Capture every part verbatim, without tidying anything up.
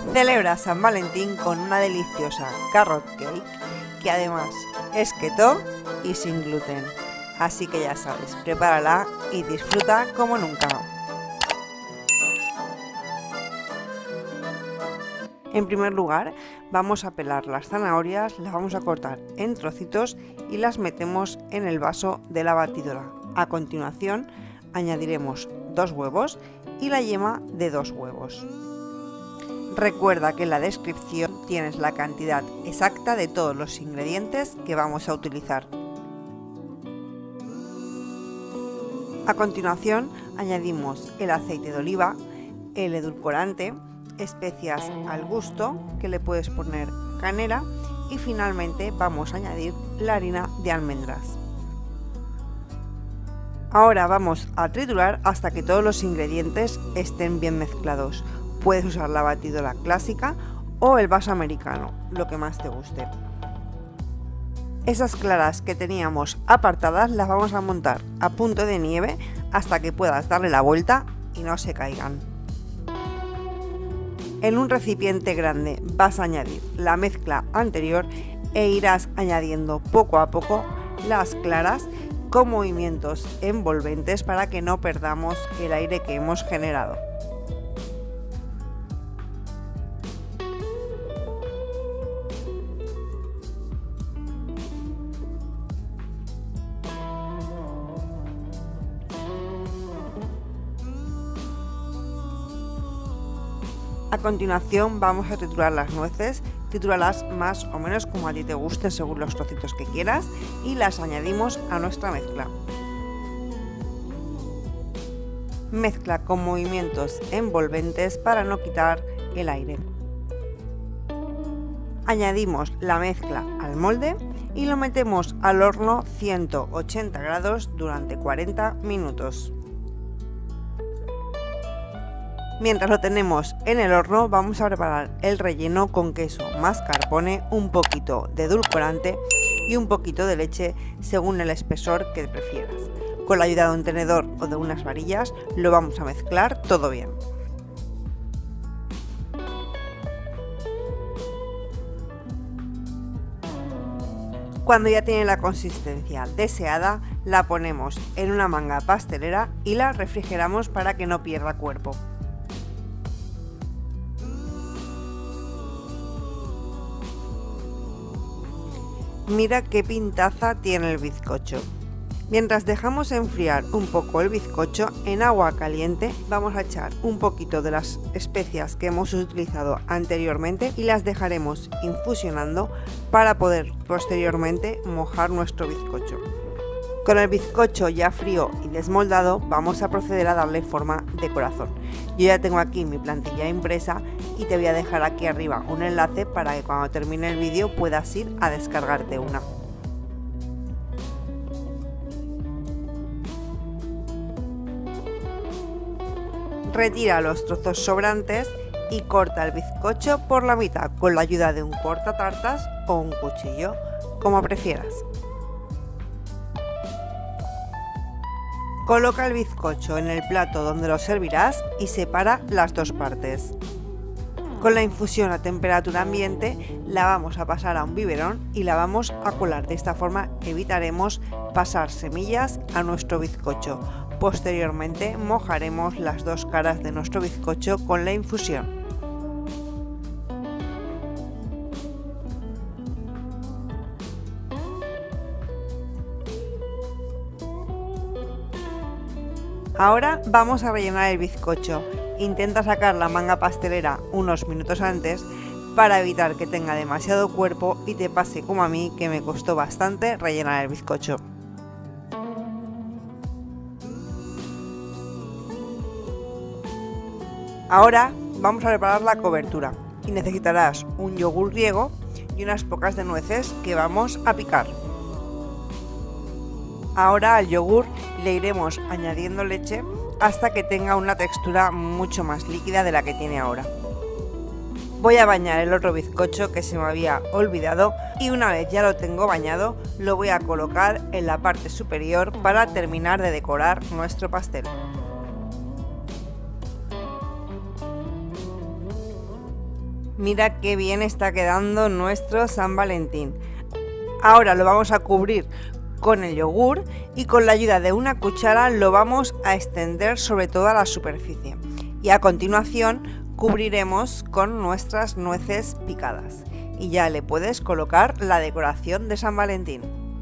Celebra San Valentín con una deliciosa carrot cake que además es keto y sin gluten. Así que ya sabes, prepárala y disfruta como nunca. En primer lugar, vamos a pelar las zanahorias, las vamos a cortar en trocitos y las metemos en el vaso de la batidora. A continuación, añadiremos dos huevos y la yema de dos huevos. Recuerda que en la descripción tienes la cantidad exacta de todos los ingredientes que vamos a utilizar. A continuación, añadimos el aceite de oliva, el edulcorante, especias al gusto, que le puedes poner canela, y finalmente vamos a añadir la harina de almendras. Ahora vamos a triturar hasta que todos los ingredientes estén bien mezclados. Puedes usar la batidora clásica o el vaso americano, lo que más te guste. Esas claras que teníamos apartadas las vamos a montar a punto de nieve hasta que puedas darle la vuelta y no se caigan. En un recipiente grande vas a añadir la mezcla anterior e irás añadiendo poco a poco las claras con movimientos envolventes para que no perdamos el aire que hemos generado. A continuación vamos a triturar las nueces, tritúralas más o menos como a ti te guste según los trocitos que quieras y las añadimos a nuestra mezcla. Mezcla con movimientos envolventes para no quitar el aire. Añadimos la mezcla al molde y lo metemos al horno ciento ochenta grados durante cuarenta minutos. Mientras lo tenemos en el horno, vamos a preparar el relleno con queso mascarpone, un poquito de edulcorante y un poquito de leche según el espesor que prefieras. Con la ayuda de un tenedor o de unas varillas lo vamos a mezclar todo bien. Cuando ya tiene la consistencia deseada, la ponemos en una manga pastelera y la refrigeramos para que no pierda cuerpo. Mira qué pintaza tiene el bizcocho. Mientras dejamos enfriar un poco el bizcocho, en agua caliente vamos a echar un poquito de las especias que hemos utilizado anteriormente y las dejaremos infusionando para poder posteriormente mojar nuestro bizcocho. Con el bizcocho ya frío y desmoldado vamos a proceder a darle forma de corazón. Yo ya tengo aquí mi plantilla impresa y te voy a dejar aquí arriba un enlace para que cuando termine el vídeo puedas ir a descargarte una. Retira los trozos sobrantes y corta el bizcocho por la mitad con la ayuda de un cortatartas o un cuchillo, como prefieras. Coloca el bizcocho en el plato donde lo servirás y separa las dos partes. Con la infusión a temperatura ambiente la vamos a pasar a un biberón y la vamos a colar. De esta forma evitaremos pasar semillas a nuestro bizcocho. Posteriormente mojaremos las dos caras de nuestro bizcocho con la infusión. Ahora vamos a rellenar el bizcocho. Intenta sacar la manga pastelera unos minutos antes para evitar que tenga demasiado cuerpo y te pase como a mí, que me costó bastante rellenar el bizcocho. Ahora vamos a preparar la cobertura y necesitarás un yogur griego y unas pocas de nueces que vamos a picar. Ahora al yogur le iremos añadiendo leche hasta que tenga una textura mucho más líquida de la que tiene ahora. Voy a bañar el otro bizcocho que se me había olvidado y una vez ya lo tengo bañado lo voy a colocar en la parte superior para terminar de decorar nuestro pastel. Mira qué bien está quedando nuestro San Valentín. Ahora lo vamos a cubrir con el yogur y con la ayuda de una cuchara lo vamos a extender sobre toda la superficie. Y a continuación cubriremos con nuestras nueces picadas. Y ya le puedes colocar la decoración de San Valentín.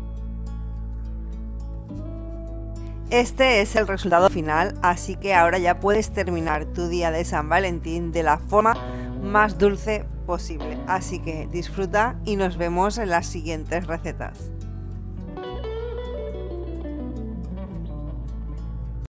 Este es el resultado final, así que ahora ya puedes terminar tu día de San Valentín de la forma más dulce posible. Así que disfruta y nos vemos en las siguientes recetas.